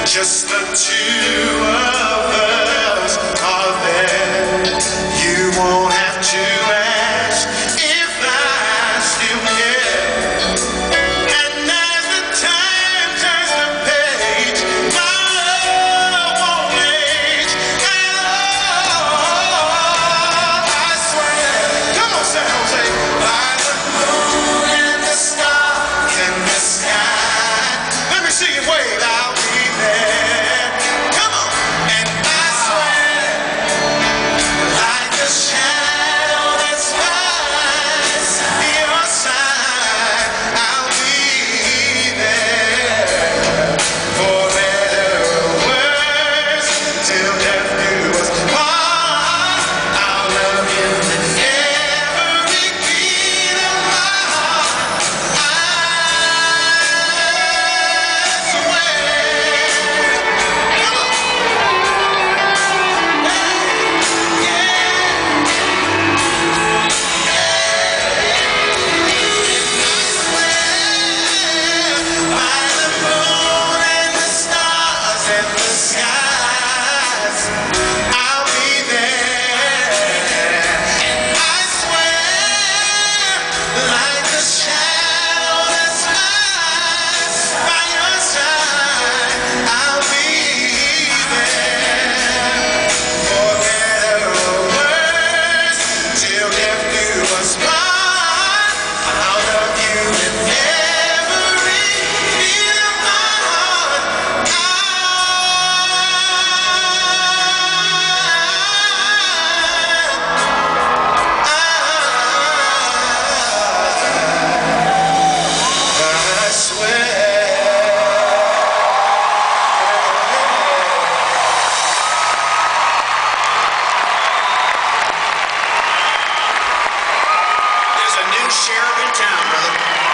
Just the two of us are there. You won't have to ask if I still care. And as the time turns the page, my love won't age. And oh, I swear, come on, San Jose, by the moon and the stars in the sky. Let me see you wave out. Sheriff in town, brother.